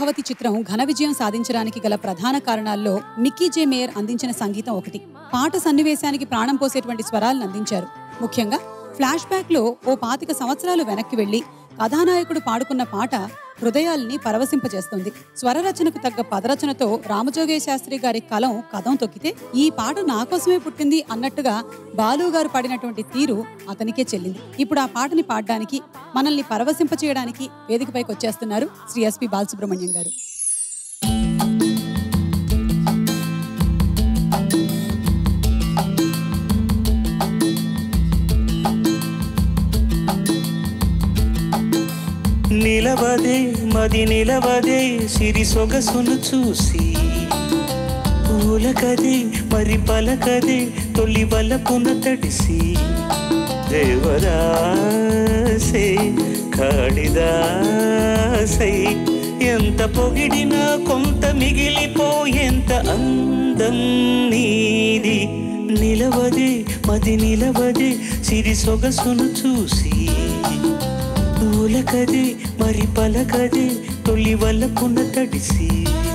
భవతి చిత్రం ఘన విజయం సాధించడానికి గల ప్రధాన కారణాల్లో మిక్కీ జే మేయర్ అందించిన సంగీతం ఒకటి. పాట సన్నివేశానికి ప్రాణం పోసేటువంటి స్వరాలను అందించారు. ముఖ్యంగా ఫ్లాష్ బ్యాక్ లో ఓ 25 సంవత్సరాలు వెనక్కి వెళ్లి కథానాయకుడు పాడుకున్న పాట హృదయాల్ని పరవశింపజేస్తుంది. స్వరరచనకు తగ్గ పదరచనతో రామజోగయ్య శాస్త్రి గారి కదం తొక్కితే ఈ పాట నా కోసమే పుట్టింది అన్నట్టుగా బాలు గారు పాడినటువంటి తీరు అతనికే చెల్లింది. ఇప్పుడు ఆ పాటని పాడడానికి, మనల్ని పరవశింప చేయడానికి వేదికపైకి వచ్చేస్తున్నారు శ్రీ ఎస్పి బాలసుబ్రహ్మణ్యం గారు. నిలవదే మది నిలవదే సిరి సొగసును చూసి, పూలకదే మరి పలకదే తొలి వలపున తడిసి, దేవదాసే కాళిదాసై ఎంత పొగిడినా కొంత మిగిలిపోయేంత అందం నీది. నిలవదే మది నిలవదే సిరి సొగసును చూసి, పూలకదే మరి పలకదే తొలి వలపున తడిసి,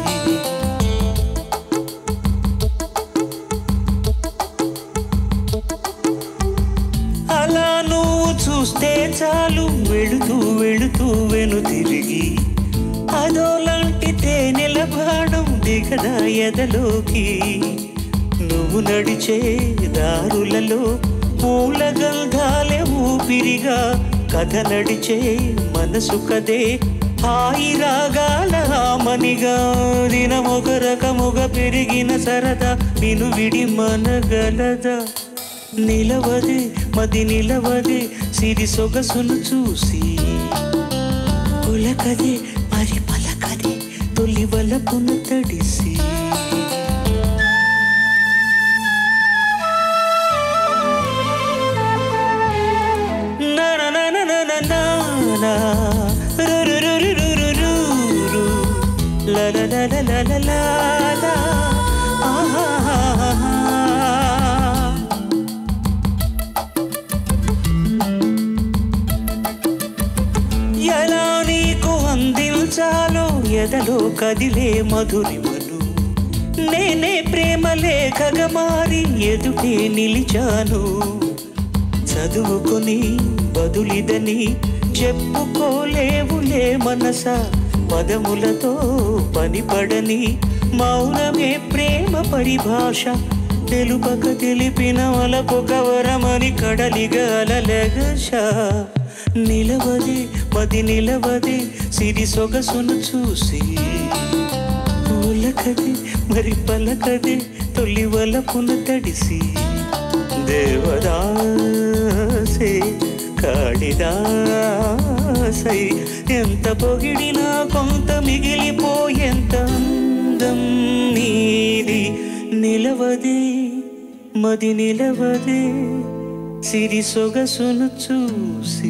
అలా నువ్వు చూస్తే చాలు వెళుతూ వెళుతూ వెను తిరిగి, అదోలాంటి తేనెల బాణం దిగదా ఎదలోకి. నువ్వు నడిచే దారులలో పూల గంధాలే ఊపిరిగా, కథ నడిచే మనసు కదే హాయి రాగాల మనిగా. దినమొక రకముగా పెరిగిన సరదా నిన్ను విడి మనగలదా. నిలవదే మది నిలవదే సిరి సొగసును చూసి, పులకదే మరి పలకదే తొలి వలపున తడిసి. ఎలా నీకు అందించాలో ఎదలో కదిలే మధురిమను, నేనే ప్రేమ లేఖగా మారి ఎదుటే నిలిచాను. చదువుకొని బదులిదని చెప్పుకోలేవులే మనసా, పదములతో పనిపడని మౌనమే ప్రేమ పరిభాష. తెలుపక తెలిపిన వలపొక వరమని కడలిగా అలలెగశ. నిలవదే మది నిలవదే సిరి సొగసును చూసి, పూలకదే మరి పలకదే తొలి వలపున తడిసి, దేవదాసే కాళిదాసై ఎంత పొగిడినా కొంత మిగిలిపోయేంత అందం నీది. నిలవదే మది నిలవదే సిరి సొగసును చూసి.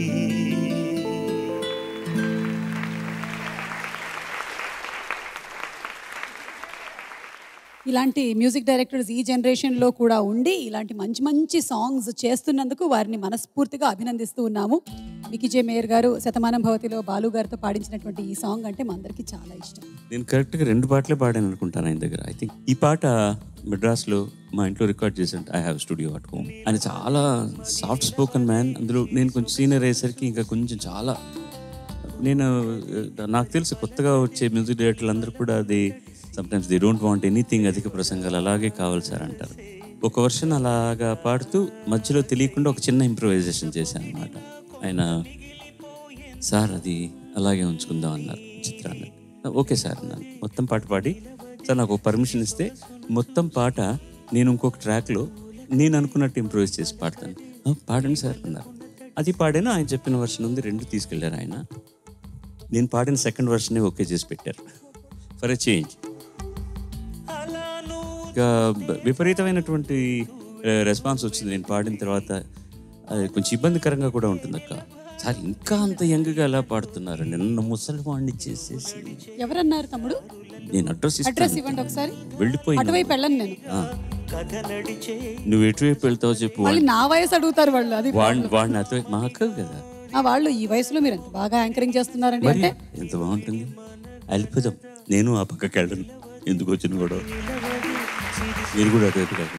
ఇలాంటి మ్యూజిక్ డైరెక్టర్స్ ఈ జనరేషన్లో కూడా ఉండి ఇలాంటి మంచి మంచి సాంగ్స్ చేస్తున్నందుకు వారిని మనస్ఫూర్తిగా అభినందిస్తూ ఉన్నాము. మిక్కీ జే మేయర్ గారు శతమానం భవతిలో బాలు గారితో పాడించినటువంటి ఈ సాంగ్ అంటే మా అందరికీ చాలా ఇష్టం. నేను కరెక్ట్గా 2 పాటలే పాడాను అనుకుంటాను ఆయన దగ్గర. ఐ థింక్ ఈ పాట మెడ్రాస్లో మా ఇంట్లో రికార్డ్ చేశాను. I have studio at home. ఆయన చాలా సాఫ్ట్ స్పోకన్ మ్యాన్. అందులో నేను కొంచెం సీనియర్ అయ్యేసరికి ఇంకా కొంచెం చాలా నాకు తెలుసు కొత్తగా వచ్చే మ్యూజిక్ డైరెక్టర్లు అందరూ కూడా అది sometimes they don't want anything, అధిక ప్రసంగాలు అలాగే కావాలి సార్ అంటారు. ఒక వర్షన్ అలాగా పాడుతూ మధ్యలో తెలియకుండా ఒక చిన్న ఇంప్రూవైజేషన్ చేశాను అనమాట. ఆయన సార్ అది అలాగే ఉంచుకుందాం అన్నారు చిత్రాన్ని. ఓకే సార్ అన్నాను. మొత్తం పాట పాడి సార్ నాకు ఒక పర్మిషన్ ఇస్తే మొత్తం పాట నేను ఇంకొక ట్రాక్లో నేను అనుకున్నట్టు ఇంప్రూవైజ్ చేసి పాడతాను. పాడండి సార్ అన్నారు. అది పాడాను. ఆయన చెప్పిన వర్షన్ ఉంది, 2 తీసుకెళ్ళారు ఆయన. నేను పాడిన సెకండ్ వర్షనే ఓకే చేసి పెట్టారు ఫర్ ఎ చేంజ్. ఇంకా విపరీతమైనటువంటి రెస్పాన్స్ వచ్చింది నేను పాడిన తర్వాత. అది కొంచెం ఇబ్బందికరంగా కూడా ఉంటుంది అక్క. సార్ ఇంకా అంత యంగ్గా ఎలా పాడుతున్నారు, నిన్న ముసలి వాడిని చేసేసి. ఎవరన్నారు తమ్ముడు? నేను అడ్రస్ ఇవ్వండి ఒకసారి. వెళ్ళిపోయి అటువైపు వెళ్ళను నేను. నువ్వు ఎటువైపు వెళ్తావు చెప్పు. నా వయసు అడుగుతారు వాళ్ళు. అది వాడిని అటువైపు మా అక్క కదా. వాళ్ళు ఈ వయసులో మీరు ఎంత బాగా యాంకరింగ్ చేస్తున్నారండి. అంటే ఎంత బాగుంటుంది. వెళ్ళిపోదాం, నేను ఆ పక్కకి వెళ్ళను, ఎందుకు వచ్చిన కూడా మీరు కూడా అటువైపు కాదు.